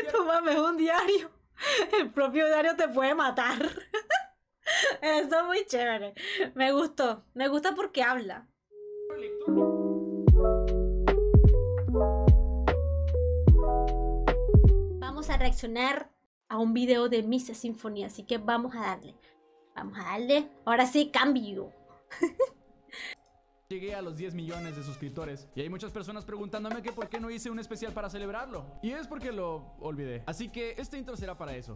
No mames, un diario. El propio diario te puede matar. Eso es muy chévere. Me gustó. Me gusta porque habla. Vamos a reaccionar a un video de Misa Sinfonía, así que vamos a darle. Vamos a darle. Ahora sí, cambio. Llegué a los 10 millones de suscriptores y hay muchas personas preguntándome que por qué no hice un especial para celebrarlo. Y es porque lo olvidé. Así que este intro será para eso.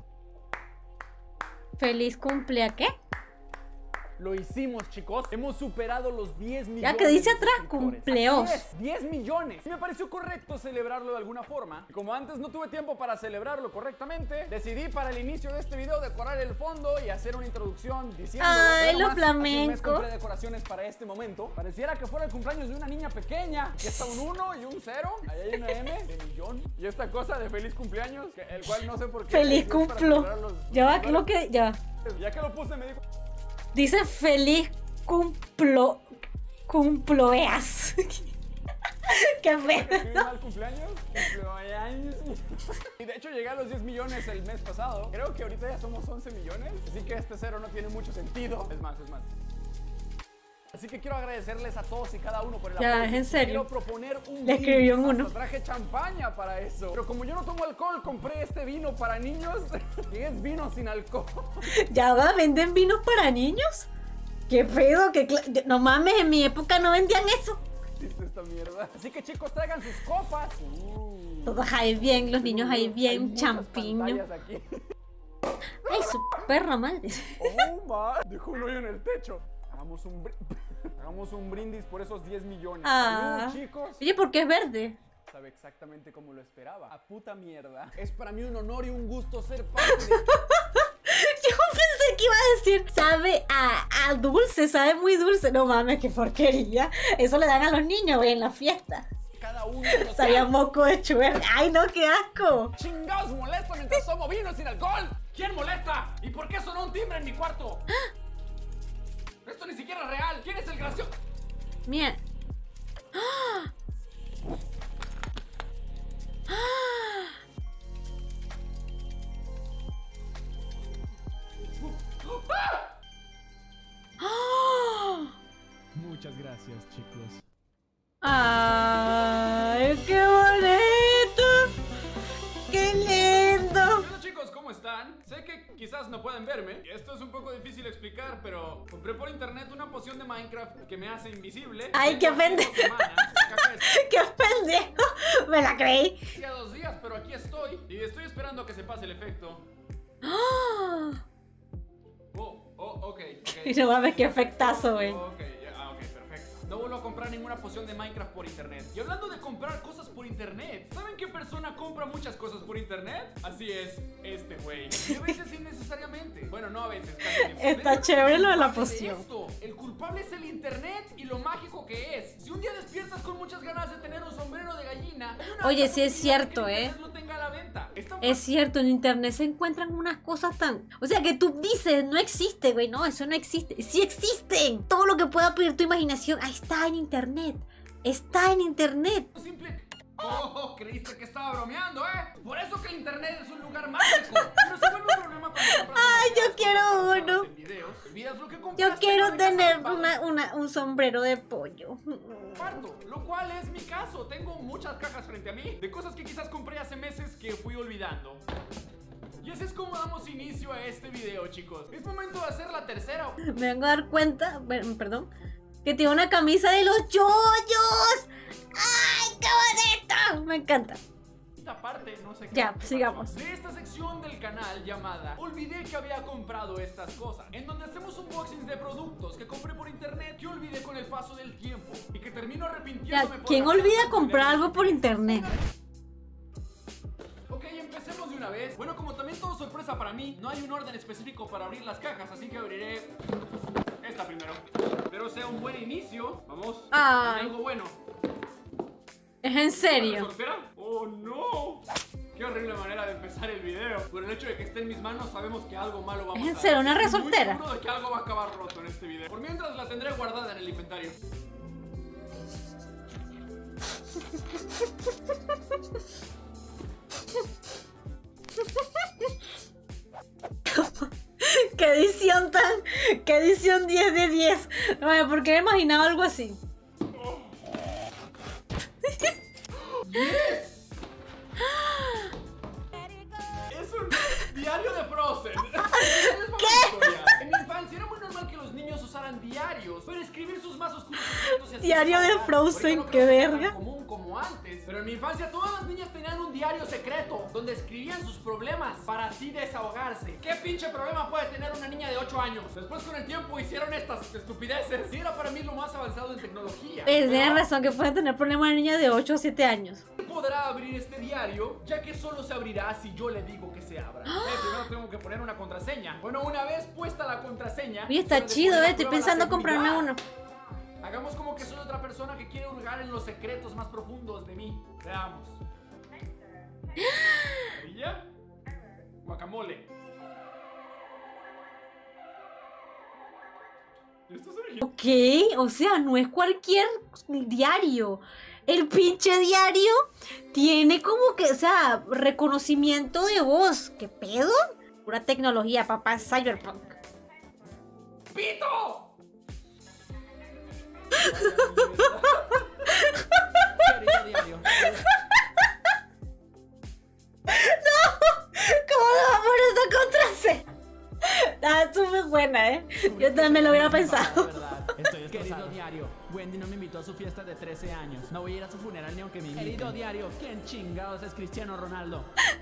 Feliz cumple ¿a qué? Lo hicimos, chicos. Hemos superado los 10 millones. Ya que dice de atrás, suscriptores. cumpleos. Así es, 10 millones. Y me pareció correcto celebrarlo de alguna forma. Y como antes no tuve tiempo para celebrarlo correctamente, decidí para el inicio de este video decorar el fondo y hacer una introducción diciendo... Ay, lo flamenco. Hace un mes compré decoraciones para este momento. Pareciera que fuera el cumpleaños de una niña pequeña. Aquí está un 1 y un 0. Ahí hay una M de millón. Y esta cosa de feliz cumpleaños, el cual no sé por qué. Feliz cumplo. Ya va, creo que ya. Ya que lo puse me dijo... Dice feliz cumploeas. Qué feo. Mal cumpleaños. Y de hecho llegué a los 10 millones el mes pasado. Creo que ahorita ya somos 11 millones. Así que este cero no tiene mucho sentido. Es más. Así que quiero agradecerles a todos y cada uno por el apoyo. Ya, es en serio. Quiero proponer un Le escribió en uno. Traje champaña para eso. Pero como yo no tomo alcohol, compré este vino para niños. Y es vino sin alcohol. ¿Ya va? ¿Venden vinos para niños? ¿Qué pedo? No mames, en mi época no vendían eso. ¿Viste esta mierda? Así que chicos, traigan sus copas. Todos ahí bien, los niños ahí bien, champiño. Ay, su perra madre. Oh, ma. Dejó un hoyo en el techo. Hagamos un brindis por esos 10 millones. Ah. Salud, chicos. Oye, ¿por qué es verde? Sabe exactamente como lo esperaba. A puta mierda. Es para mí un honor y un gusto ser parte de... Yo pensé que iba a decir, sabe a dulce, sabe muy dulce. No mames, qué porquería. Eso le dan a los niños, güey, en la fiesta. Cada uno Sabía moco de chuer. Ay, no, qué asco. Chingados molesta mientras tomo vino sin alcohol. ¿Quién molesta? ¿Y por qué sonó un timbre en mi cuarto? Esto ni siquiera es real. ¿Quién es el gracioso? Mira. ¡Ah! ¡Ah! ¡Ah! Muchas gracias, chicos. ¡Ay, qué bonito! ¡Qué lindo! Hola chicos, ¿cómo están? Sé que quizás no pueden verme. Esto es un poco difícil de explicar, pero compré por internet una poción de Minecraft que me hace invisible. ¡Ay, qué pendejo! ¡Qué pendejo! Me la creí. Hacía 2 días, pero aquí estoy. Y estoy esperando a que se pase el efecto. ¡Ah! Ok. Y no mames, qué efectazo, güey. Ok, perfecto. No vuelvo a comprar ninguna poción de Minecraft por internet. Y hablando de comprar cosas por internet, ¿saben qué persona compra muchas cosas por internet? Así es, este güey. Y a veces innecesariamente. Bueno, no a veces, casi siempre. Está chévere lo de la poción. El culpable es el internet y lo mágico que es. Si un día despiertas con muchas ganas de tener un sombrero de gallina, oye, sí es cierto, lo tenga a la venta. Es cierto, en internet se encuentran unas cosas tan... O sea, que tú dices, no existe, güey, no, eso no existe. ¡Sí existen! Todo lo que pueda pedir tu imaginación, ahí está en internet. Está en internet. Simple. Oh, creíste que estaba bromeando, ¿eh? Por eso que el internet es un lugar mágico. Pero se vuelve un problema cuando compras. Ay, yo quiero uno. Yo quiero tener un sombrero de pollo. Lo cual es mi caso. Tengo muchas cajas frente a mí de cosas que quizás compré hace meses que fui olvidando. Y así es como damos inicio a este video, chicos. Es momento de hacer la tercera. Me vengo a dar cuenta, perdón, que tiene una camisa de los yoyos. ¡Ay, qué bonito! Me encanta. Esta parte, no sé qué. Ya, sigamos. De esta sección del canal llamada Olvidé que había comprado estas cosas, en donde hacemos unboxings de productos que compré por internet que olvidé con el paso del tiempo y que termino arrepintiéndome. Ya, ¿quién olvida comprar algo por internet? Ok, empecemos de una vez. Bueno, como también todo sorpresa para mí, no hay un orden específico para abrir las cajas, así que abriré esta primero. Espero sea un buen inicio. Vamos. Ay. Algo bueno. ¿Es en serio? ¿Sortera? ¡Oh, no! Qué horrible manera de empezar el video. Por el hecho de que esté en mis manos, sabemos que algo malo va a pasar. ¿Es en serio? ¿Una resortera? Estoy seguro de que algo va a acabar roto en este video. Por mientras la tendré guardada en el inventario. qué edición 10 de 10. No, porque me imaginaba algo así. ¡Yes! Es un diario de Frozen. ¿Qué? En mi infancia era muy normal que los niños usaran diarios para escribir sus más oscuros secretos y así. Diario de Frozen, qué verga. Común como antes, pero en mi infancia todas las niñas tenían un diario secreto donde escribían sus problemas para así desahogarse. ¿Qué pinche problema puede tener una niña de 8 años? Después con el tiempo hicieron estas estupideces y era para mí lo más avanzado en tecnología. Tienes razón que pueden tener problemas de niña de 8 o 7 años. Podrá abrir este diario, ya que solo se abrirá si yo le digo que se abra. Primero tengo que poner una contraseña. Bueno, una vez puesta la contraseña. Oye, está chido, estoy pensando comprarme uno. Hagamos como que soy otra persona que quiere hurgar en los secretos más profundos de mí. Veamos. ¿Ya? Guacamole. ¿Esto es original? Ok, o sea, no es cualquier diario. El pinche diario tiene como que, o sea, reconocimiento de voz. ¿Qué pedo? Pura tecnología, papá, cyberpunk. ¡Pito! Diario. ¡No! ¿Cómo le va a poner esa contraseña? Está súper buena, ¿eh? Yo también me lo hubiera pensado. Querido diario, Wendy no me invitó a su fiesta de 13 años. No voy a ir a su funeral ni aunque me inviten. Querido diario, ¿quién chingados es Cristiano Ronaldo?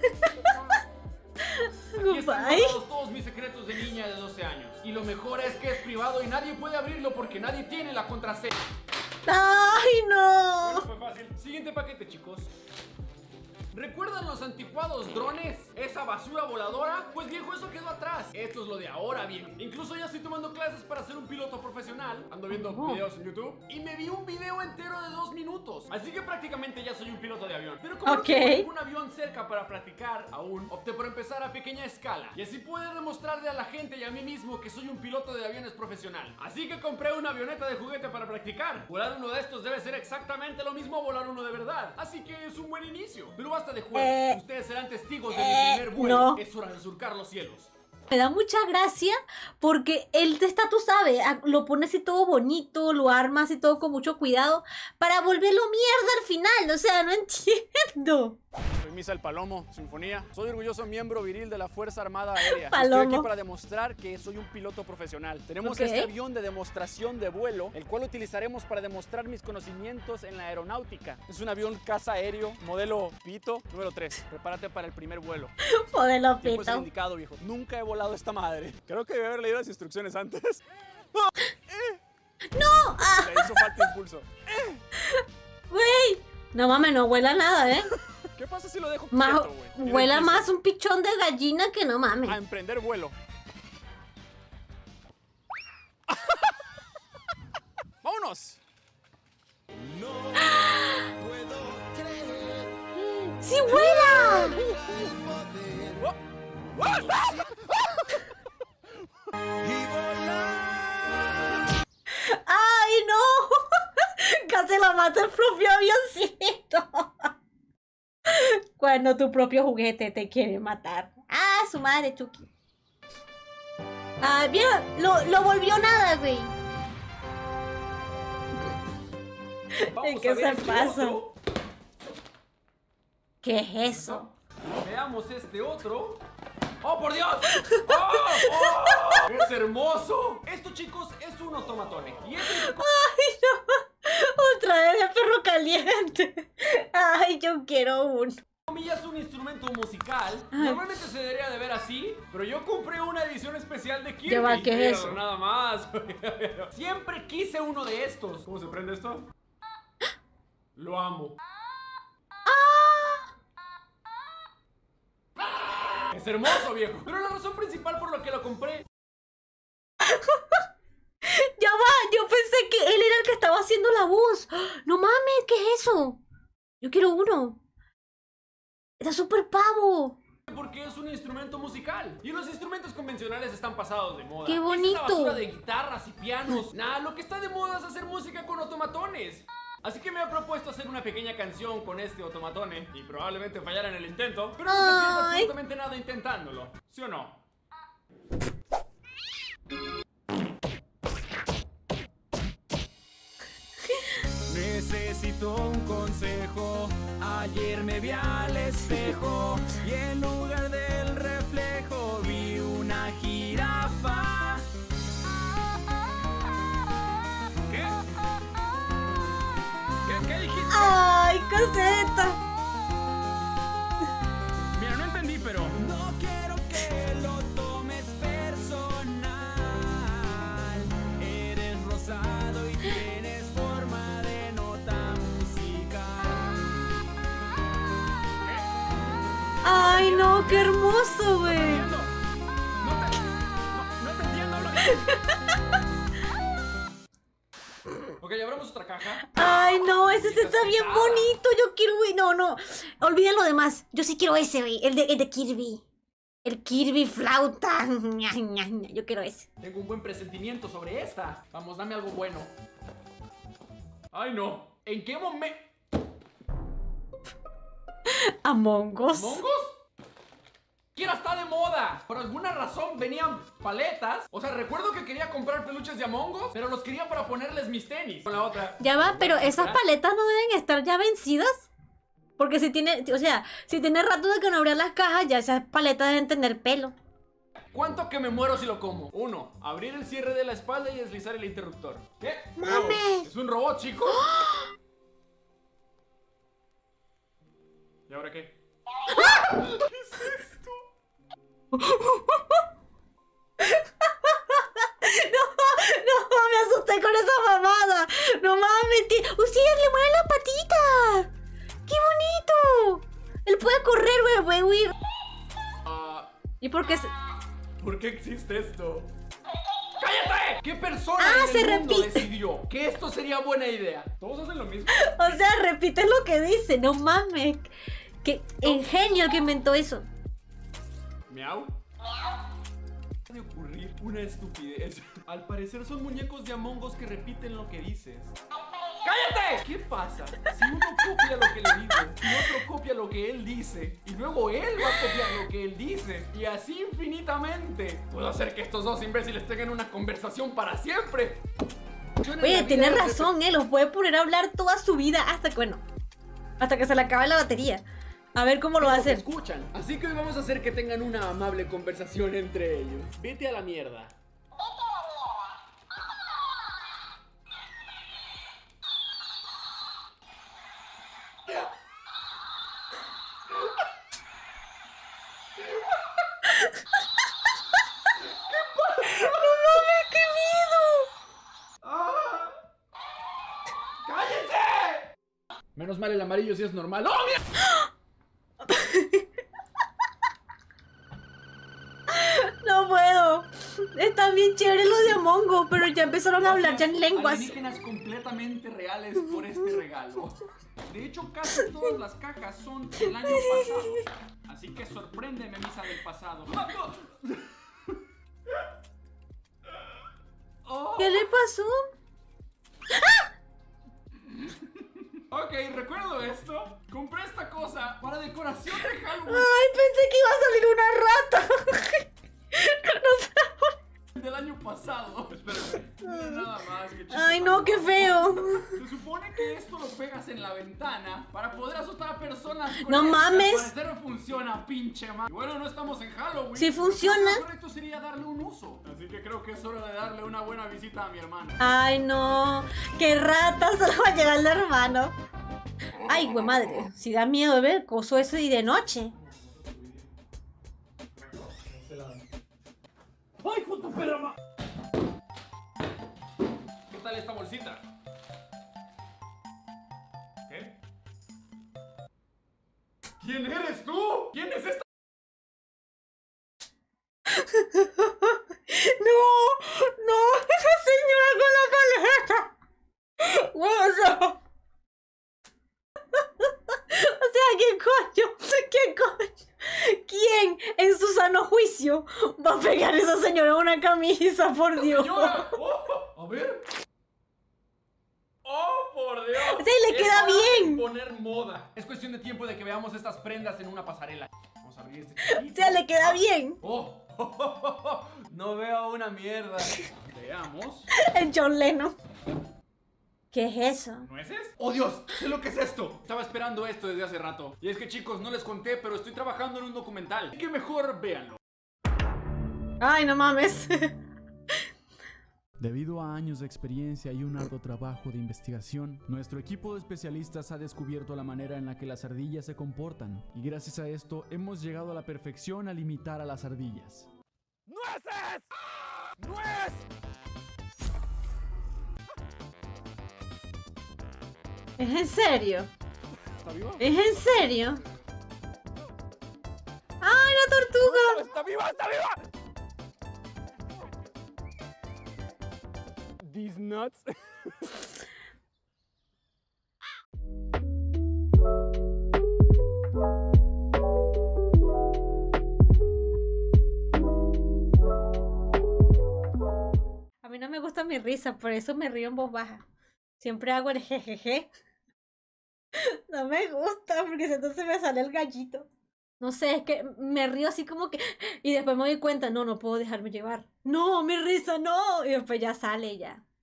Aquí están guardados todos mis secretos de niña de 12 años. Y lo mejor es que es privado y nadie puede abrirlo porque nadie tiene la contraseña. ¡Ay, no! Bueno, fue fácil. Siguiente paquete, chicos. ¿Recuerdan los anticuados drones? ¿Esa basura voladora? Pues viejo, eso quedó atrás. Esto es lo de ahora, viejo. Incluso ya estoy tomando clases para ser un piloto profesional. Ando viendo videos en YouTube y me vi un video entero de 2 minutos. Así que prácticamente ya soy un piloto de avión. Pero como no tengo un avión cerca para practicar aún, opté por empezar a pequeña escala y así poder demostrarle a la gente y a mí mismo que soy un piloto de aviones profesional. Así que compré una avioneta de juguete para practicar. Volar uno de estos debe ser exactamente lo mismo a volar uno de verdad. Así que es un buen inicio. Pero basta de juego. Ustedes serán testigos de mi primer vuelo. No. Es hora de surcar los cielos. Me da mucha gracia porque él está, tú sabes, lo pones así todo bonito, lo armas y todo con mucho cuidado para volverlo mierda al final. O sea, no entiendo. Soy Misael Palomo, Sinfonía. Soy orgulloso miembro viril de la Fuerza Armada Aérea. Palomo. Estoy aquí para demostrar que soy un piloto profesional. Tenemos este avión de demostración de vuelo, el cual utilizaremos para demostrar mis conocimientos en la aeronáutica. Es un avión caza aéreo, modelo Pito, número 3. Prepárate para el primer vuelo. Modelo Tiempo es el Pito. indicado, viejo. Nunca he volado esta madre. Creo que debí haber leído las instrucciones antes. ¡No! Le hizo falta impulso. ¡Güey! No mames, no huela nada, ¿eh? ¿Qué pasa si lo dejo Más, quieto, güey? huela más un pichón de gallina que no mames. A emprender vuelo. ¡Vámonos! ¡Sí huela! ¡Ay, no! Casi la mata el propio avioncito. Cuando tu propio juguete te quiere matar. ¡Ah, su madre, Chucky! Ah, mira, lo volvió nada, güey. Vamos ¿Qué a ver se este pasa? otro. ¿Qué es eso? Veamos este otro. ¡Oh, por Dios! ¡Oh! ¡Oh! ¡Es hermoso! Esto, chicos, es un automatone. Y es el... ¡Ay, no! Otra vez de perro caliente. ¡Ay, yo quiero uno! comillas un instrumento musical. Normalmente se debería de ver así, pero yo compré una edición especial de Kirby. Ya va, ¿qué es eso? Nada más. Siempre quise uno de estos. ¿Cómo se prende esto? Lo amo. Es hermoso, viejo. Pero la razón principal por la que lo compré... Ya va, yo pensé que él era el que estaba haciendo la voz. No mames, ¿qué es eso? Yo quiero uno. Está súper pavo. Porque es un instrumento musical. Y los instrumentos convencionales están pasados de moda. ¡Qué bonito! Es esa basura de guitarras y pianos. Nah, lo que está de moda es hacer música con automatones. Así que me he propuesto hacer una pequeña canción con este automatone. Y probablemente fallar en el intento. Pero no se pierde absolutamente nada intentándolo. ¿Sí o no? necesito un consejo. Ayer me vi al espejo y en lugar del reflejo vi una jirafa. ¿Qué? ¿Qué dijiste? ¡Ay, caseta! Mira, no entendí, pero no quiero que lo tomes personal. Eres rosado y tienes forma de nota musical. ¡Ay, no! ¡Qué hermoso, güey! No te entiendo lo que... Ok, abramos otra caja. ¡Ay, no! Ese está bien bonito. Yo quiero, güey. No, no. Olviden lo demás. Yo sí quiero ese, güey. El de Kirby. El Kirby flauta. Yo quiero ese. Tengo un buen presentimiento sobre esta. Vamos, dame algo bueno. Ay, no. ¿En qué momento? Among Us. ¿Mongos? ¡Quiera está de moda! Por alguna razón venían paletas. O sea, recuerdo que quería comprar peluches de Among Us, pero los quería para ponerles mis tenis. Con la otra. Ya va, pero esas paletas no deben estar ya vencidas. Porque si tiene, o sea, si tiene rato de que no abría las cajas, ya esas paletas deben tener pelo. ¿Cuánto que me muero si lo como? 1. Abrir el cierre de la espalda y deslizar el interruptor. ¿Qué? ¡Mames! ¿Es un robot, chico? ¿Y ahora qué? ¿Qué es esto? No, me asusté con esa mamada. No mames, tío. ¡Ustedes le mueven la patita! ¡Qué bonito! Él puede correr, güey, puede huir. ¿Y por qué? ¿Por qué existe esto? ¡Cállate! ¿Qué persona en se el mundo repite. decidió que esto sería buena idea? Todos hacen lo mismo. O sea, repite lo que dice. No mames. Qué ingenio el que inventó eso. Miau. De ocurrir una estupidez. Al parecer son muñecos de Among Us que repiten lo que dices. ¡Cállate! ¿Qué pasa si uno copia lo que le dices y otro copia lo que él dice y luego él va a copiar lo que él dice y así infinitamente? Puedo hacer que estos dos imbéciles tengan una conversación para siempre. Oye, tienes razón, los puede poner a hablar toda su vida hasta que, bueno, hasta que se le acabe la batería. A ver cómo lo va a hacer. Escuchan. Así que hoy vamos a hacer que tengan una amable conversación entre ellos. Vete a la mierda. ¡Qué miedo! ¡Cállense! Menos mal el amarillo sí es normal. ¡Oh, mierda! No puedo. Están bien chéveres los de Among Us, pero ya empezaron a hablar ya en lenguas. Alienígenas completamente reales por este regalo. De hecho, casi todas las cajas son del año pasado. Así que sorpréndeme, misa del pasado. Oh. ¿Qué le pasó? Ok, recuerdo esto. Compré esta cosa para decoración de Halloween Ay, pensé que iba a salir una rata. No sé. del año pasado. Espérame, nada más que chico. Ay, no, qué feo. Se supone que esto lo pegas en la ventana para poder asustar a personas con No esto. mames. Al parecer no funciona, pinche ma. Y bueno, no estamos en Halloween. Sí funciona. Lo correcto sería darle un uso. Así que creo que es hora de darle una buena visita a mi hermano. Ay, no. Qué rata se lo va a llegar el hermano. Ay, güey madre. Si da miedo ver el coso ese y de noche. ¡Ay, puto perra ma! ¿Qué tal esta bolsita? ¿Qué? ¿Quién eres tú? ¿Quién es esta? No, no, esa señora con la paleta. Hueso. O sea, ¿qué coño? ¿Qué coño? ¿Quién en su sano juicio va a pegar a esa señora en una camisa, por Dios? Señora. Oh, a ver. ¡Oh, por Dios! Sí, le queda Es hora de bien. imponer moda. Es cuestión de tiempo de que veamos estas prendas en una pasarela. Vamos a abrir este chiquito. O sea, le queda bien. ¡Oh! No veo una mierda. Veamos. El John Lennon. ¿Qué es eso? ¿Nueces? ¡Oh, Dios! ¡Sé lo que es esto! Estaba esperando esto desde hace rato. Y es que, chicos, no les conté, pero estoy trabajando en un documental. Así que mejor véanlo. Ay, no mames. Debido a años de experiencia y un arduo trabajo de investigación, nuestro equipo de especialistas ha descubierto la manera en la que las ardillas se comportan, y gracias a esto hemos llegado a la perfección al imitar a las ardillas. ¡Nueces! ¡Nuez! ¿Es en serio? ¿Está viva? ¿Es en serio? ¡Ay, la tortuga! ¡Está viva! ¡Está viva! These nuts. A mí no me gusta mi risa, por eso me río en voz baja. Siempre hago el jejeje. No me gusta, porque entonces me sale el gallito. No sé, es que me río así como que... Y después me doy cuenta, no puedo dejarme llevar. No, mi risa, no. Y después ya sale ya.